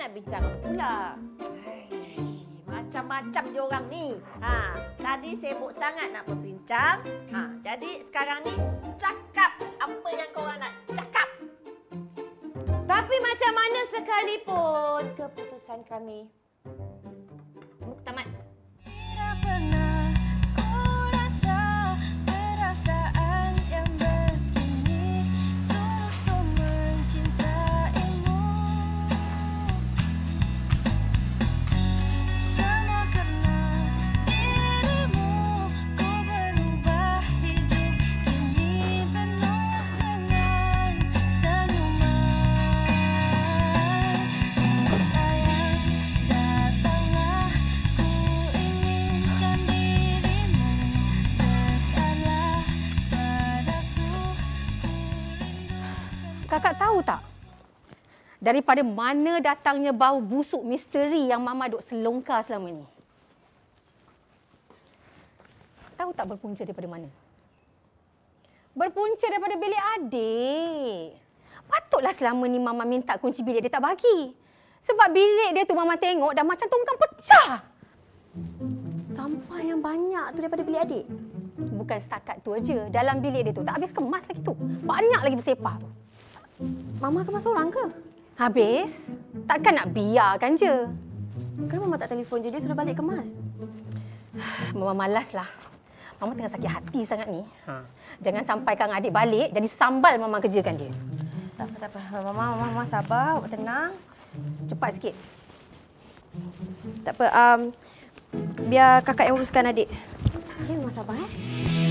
nak bincang pula? Macam-macam diorang ni. Tadi sibuk sangat nak berbincang. Jadi sekarang ni cakap apa yang korang nak cakap. Tapi macam mana sekalipun keputusan kami muktamad. Tidak pernah ku rasa perasaan yang begini, tulus ku mencintaimu. Semua karena dirimu, ku berubah hidup kini penuh dengan senyuman. Sayang, datanglah, ku inginkan dirimu, dekatlah padaku, ku rindukan. Kakak tahu tak? Daripada mana datangnya bau busuk misteri yang Mama duk selongkar selama ni? Tahu tak berpunca daripada mana? Berpunca daripada bilik adik. Patutlah selama ni Mama minta kunci bilik dia tak bagi. Sebab bilik dia tu Mama tengok dah macam tongkang pecah. Sampah yang banyak tu daripada bilik adik. Bukan setakat tu aja. Dalam bilik dia tu tak habis kemas lagi tu. Banyak lagi bersepah tu. Mama kemas orang ke? Habis? Takkan nak biarkan je. Kenapa Mama tak telefon je? Dia sudah balik kemas. Mama malaslah. Mama tengah sakit hati sangat ni. Jangan sampai Kang adik balik jadi sambal Mama kerjakan dia. Tak apa, tak apa. Mama sabar, awak tenang. Cepat sikit. Tak apa, biar kakak yang uruskan adik. Ya, Mama sabar